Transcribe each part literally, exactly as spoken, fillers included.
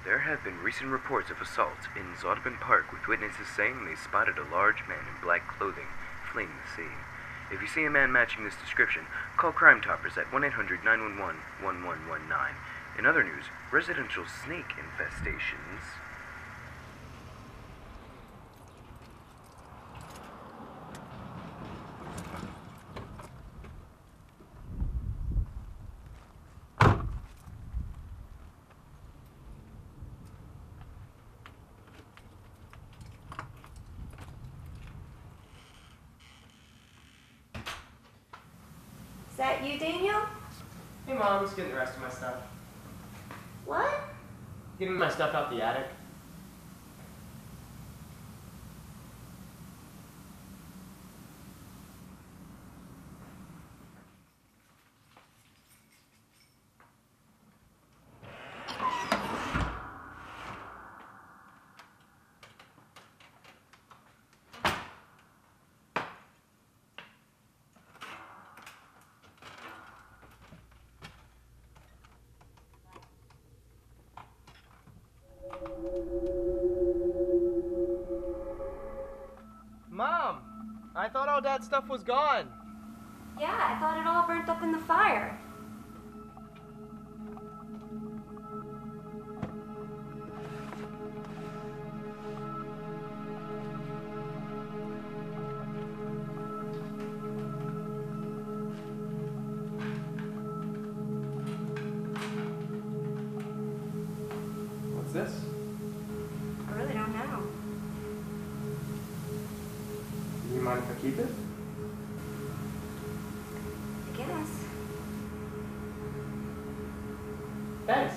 There have been recent reports of assaults in Zodban Park, with witnesses saying they spotted a large man in black clothing fleeing the scene. If you see a man matching this description, call Crime Toppers at one eight hundred nine one one one one one nine. In other news, residential snake infestations... Is that you, Daniel? Hey Mom, just getting the rest of my stuff. What? Getting my stuff out the attic. Mom! I thought all Dad's stuff was gone. Yeah, I thought it all burnt up in the fire. What's this? I really don't know. Do you mind if I keep it? I guess. Thanks.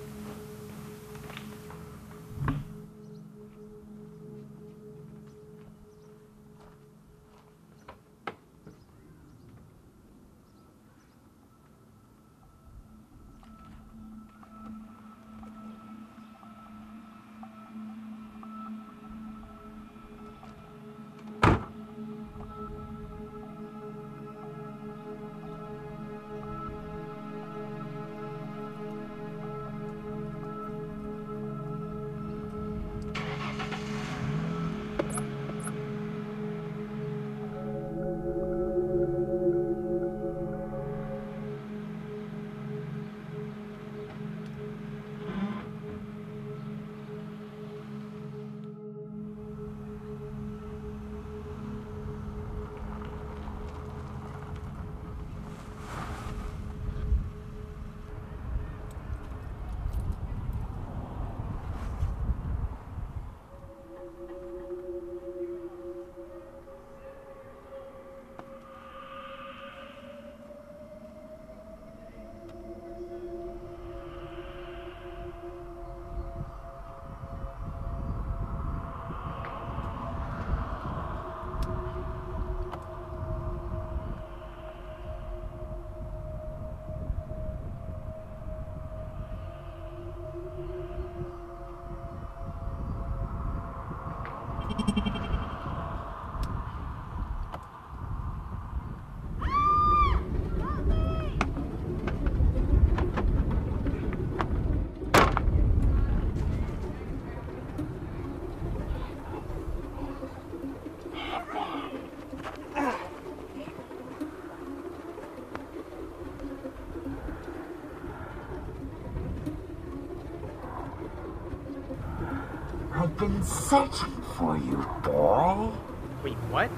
I've been searching for you, boy. Wait, what?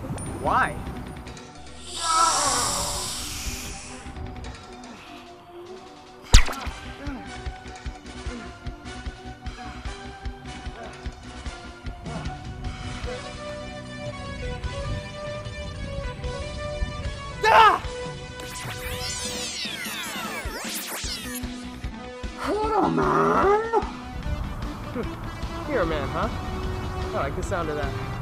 Why? Ah! Hello, man. You're a man, huh? I like the sound of that.